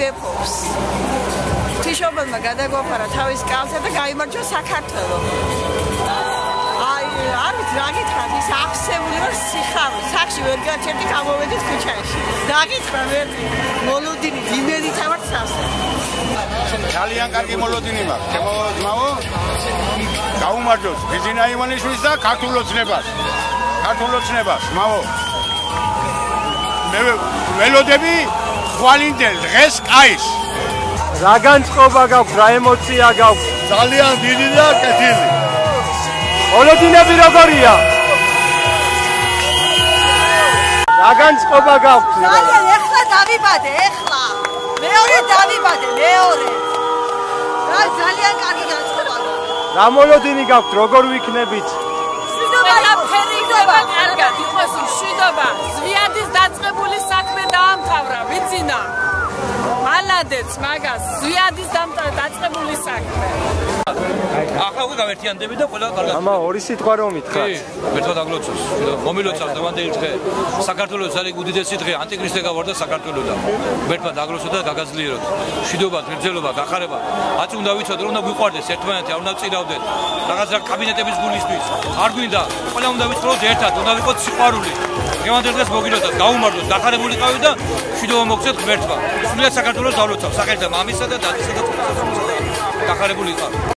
უძიეფობს. ღვთისმშობელმა გადაგვაფარა თავის კალზე და გაიმარჯვა საქართველო. არ ვიცი რა გითხრათ, ის აღსებული ვარ სიხარულით. სახში ვერ გაჩერდი, გამოვედით ქუჩაში. დაგითხრა მერტი, მოლოდინი იმედით ვარ სასე. ძალიან კარგი მოლოდინი მაქვს. ჩემო ძმაო, გაუმარჯოს ბიზინა ივანიშვილს და ქართულ ოცნებას. ქართულ ოცნებას, ძმაო. მე ველოდები ხვალინდელ დღეს კაის. რა განწყობა გაქვს, რა ემოცია გაქვს? ძალიან დიდი და კეთილი. მოლოდინები როგორია? რა განწყობა გაქვს? ძალიან ეხლა დავიბადე, ეხლა. მეორე დავიბადე, მეორე. რა ძალიან კარგი განწყობა გაქვს. რა მოლოდინი გაქვთ, როგორ ვიქნებით? ფერიდობა კარგად იყოს მშვიდობა. ზვიადის დაწყებული საქმე დაამთავრა, ვიცინა. მალადეც მაგას, ზვიადის დაწყებული საქმე. ახლა უკვე გავერთიანდები და ყველა კარგად. ამა ორი სიტყვა რომ მითხრათ. ერთად აგლოცოს, მომილოცავს დავანდელი დღე. საქართველოს ძალიან უდიდესი დღე, ანტიქრისტე გავარდა საქართველოდან. ერთად აგლოცოთ და გაგაზლიეროთ. მშვიდობა, გრძელობა, გახარება. აწ უნდა ვიცოდეთ, რომ უნდა გვიყვარდეს ერთმანეთი, არ უნდა წირავდეთ. რაღაც კაბინეტების გულისთვის. არ გვინდა, ყველა უნდა ვიცოდეთ ერთად, უნდა ვიყოთ სიყვარული. დღევანდელ დღეს მოგილოცოთ, გაუმარჯოთ, გახარებული ყავით და მშვიდობა მოგცეთ ღმერთმა. სულად საქართველოს დავლოცავ, სახელთა მამისა და დადისა და გახარებული იყავით.